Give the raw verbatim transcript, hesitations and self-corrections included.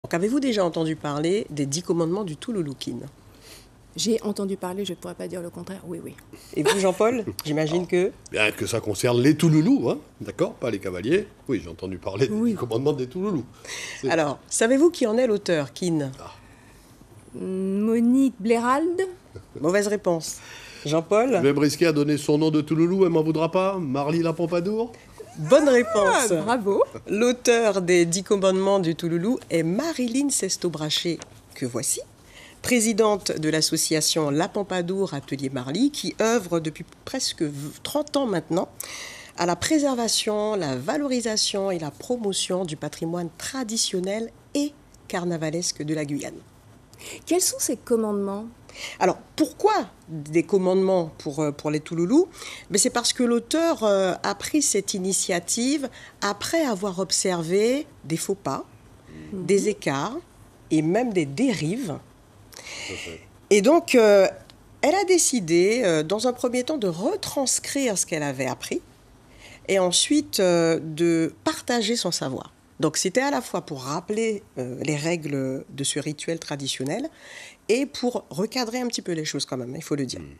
Donc, avez-vous déjà entendu parler des dix commandements du Touloulou, Kin? J'ai entendu parler, je ne pourrais pas dire le contraire, oui, oui. Et vous, Jean-Paul? J'imagine que... Bien que ça concerne les Touloulous, hein, d'accord, pas les cavaliers. Oui, j'ai entendu parler Oui. du commandement des Touloulous. C'est- Alors, savez-vous qui en est l'auteur, Kin? Monique Blérald. Mauvaise réponse. Jean-Paul? Je vais me risquer à donner son nom de Touloulou, elle m'en voudra pas? Marly la Pompadour? Bonne Ah, réponse. bravo. L'auteur des dix commandements du Touloulou est Marilyn Sesto-Braché, que voici, présidente de l'association La Pompadour Atelier Marly, qui œuvre depuis presque trente ans maintenant à la préservation, la valorisation et la promotion du patrimoine traditionnel et carnavalesque de la Guyane. Quels sont ces commandements? Alors, pourquoi des commandements pour, euh, pour les Touloulous? Mais c'est parce que l'auteur euh, a pris cette initiative après avoir observé des faux pas, mmh. des écarts et même des dérives. Et donc, euh, elle a décidé, euh, dans un premier temps, de retranscrire ce qu'elle avait appris et ensuite euh, de partager son savoir. Donc, c'était à la fois pour rappeler euh, les règles de ce rituel traditionnel et pour recadrer un petit peu les choses quand même, il faut le dire.